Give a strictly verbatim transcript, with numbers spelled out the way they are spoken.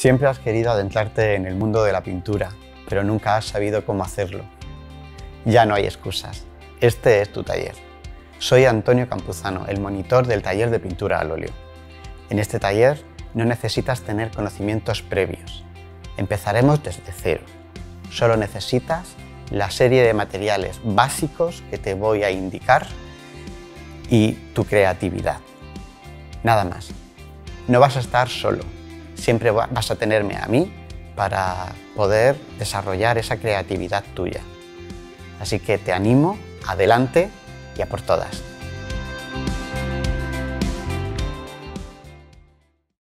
Siempre has querido adentrarte en el mundo de la pintura, pero nunca has sabido cómo hacerlo. Ya no hay excusas. Este es tu taller. Soy Antonio Campuzano, el monitor del taller de pintura al óleo. En este taller no necesitas tener conocimientos previos. Empezaremos desde cero. Solo necesitas la serie de materiales básicos que te voy a indicar y tu creatividad. Nada más. No vas a estar solo. Siempre vas a tenerme a mí para poder desarrollar esa creatividad tuya. Así que te animo, adelante y a por todas.